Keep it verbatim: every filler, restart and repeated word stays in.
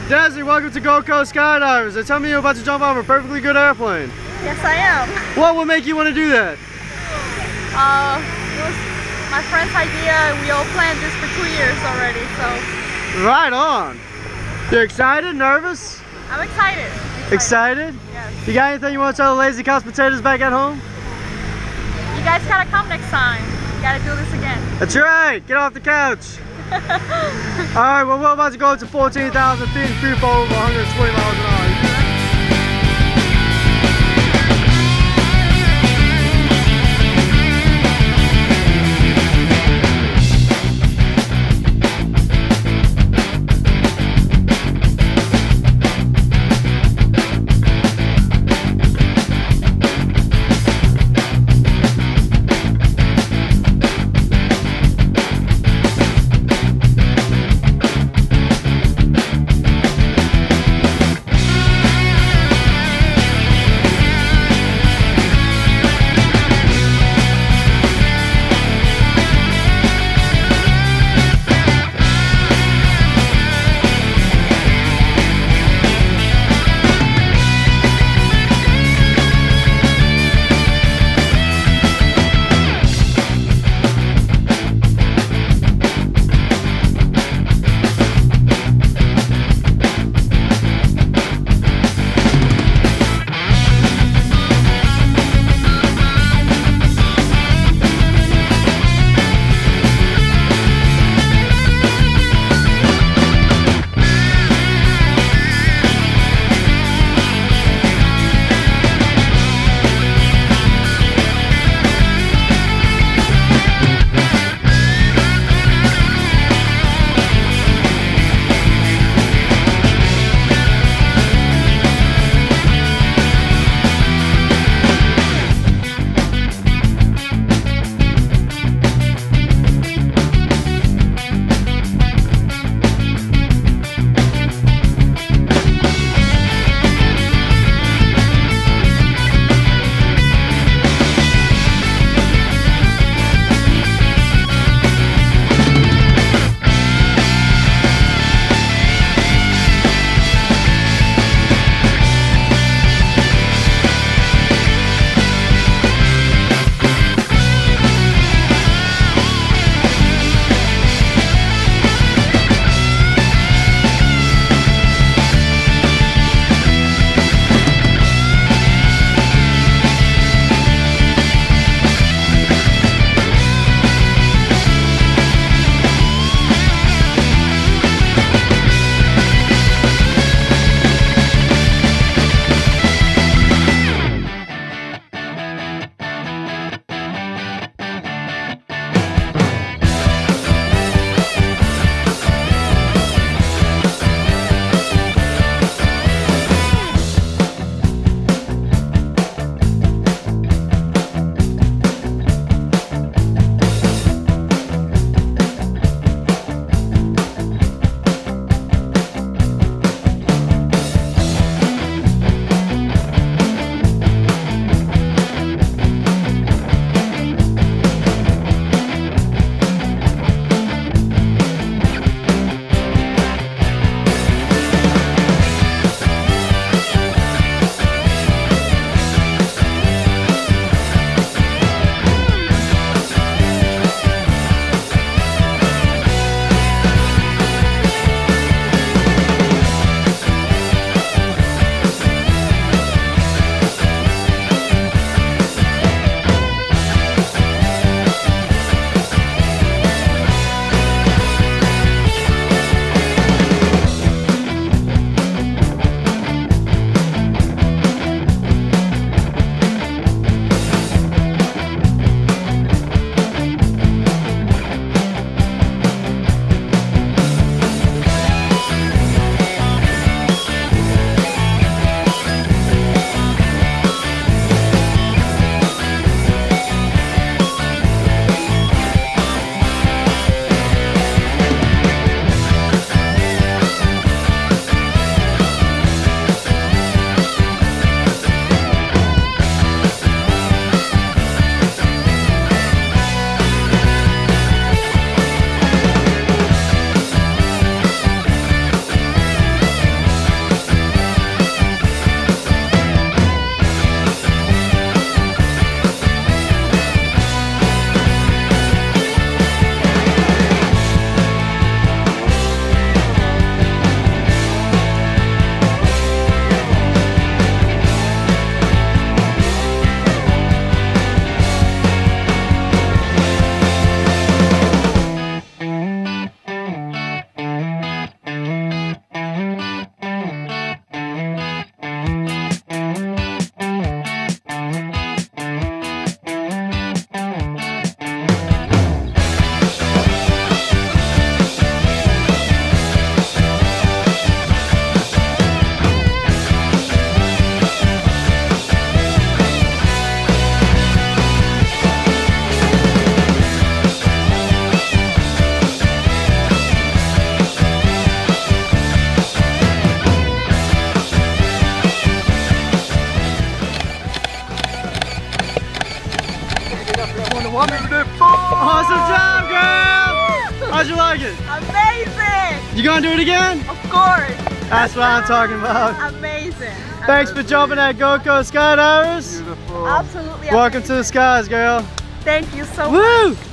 Desi, welcome to Gold Coast Skydivers. They tell me you're about to jump off a perfectly good airplane. Yes, I am. What would make you want to do that? Uh, it was my friend's idea. We all planned this for two years already, so. Right on. You're excited? Nervous? I'm excited. Excited? Yes. You got anything you want to tell the lazy couch potatoes back at home? You guys gotta come next time. You gotta do this again. That's right. Get off the couch. Alright, well, we're about to go up to fourteen thousand feet and free fall over one hundred twenty miles an hour. wonderful. Awesome job, girl. How'd you like it? Amazing. You gonna do it again? Of course. That's what I'm talking about. Amazing. Thanks for jumping at GoCo Skydivers. Absolutely. Welcome to the skies, girl. Thank you so much. Woo!